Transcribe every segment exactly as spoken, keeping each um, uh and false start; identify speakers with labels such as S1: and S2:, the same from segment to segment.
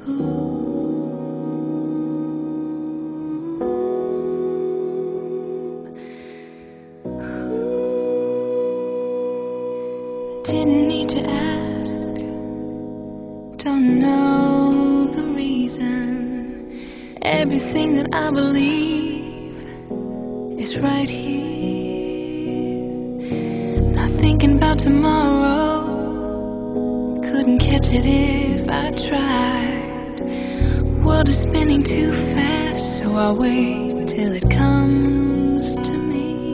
S1: Didn't need to ask, don't know the reason. Everything that I believe is right here. Not thinking about tomorrow, couldn't catch it if I tried. World is spinning too fast, so I'll wait till it comes to me.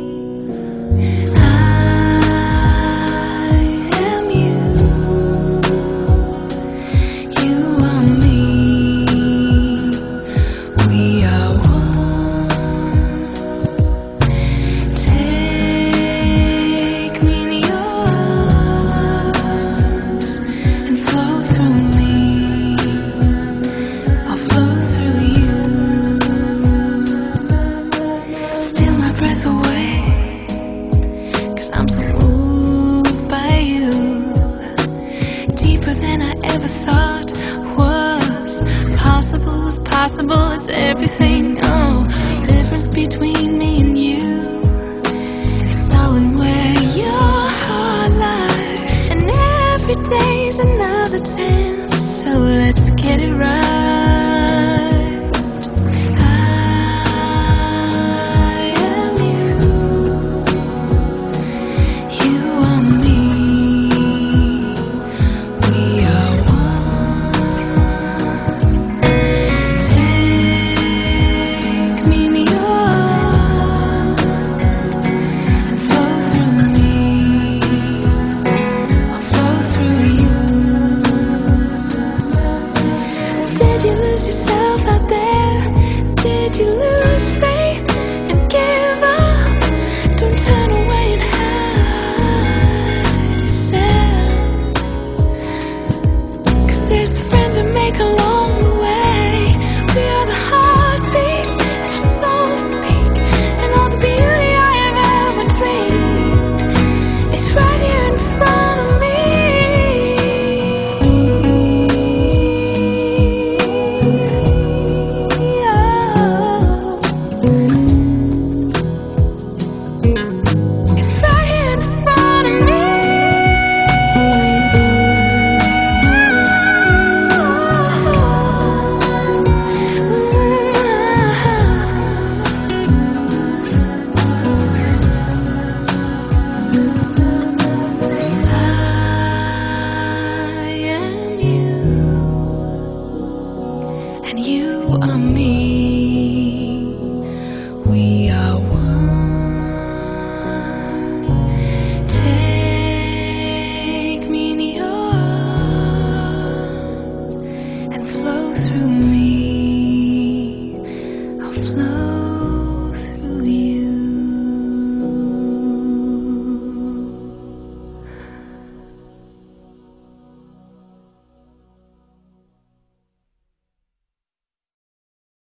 S1: I'm so moved by you, deeper than I ever thought was possible, was possible. It's everything, oh, difference between me and you. It's all in where your heart lies, and every day's another chance. So let's get it right.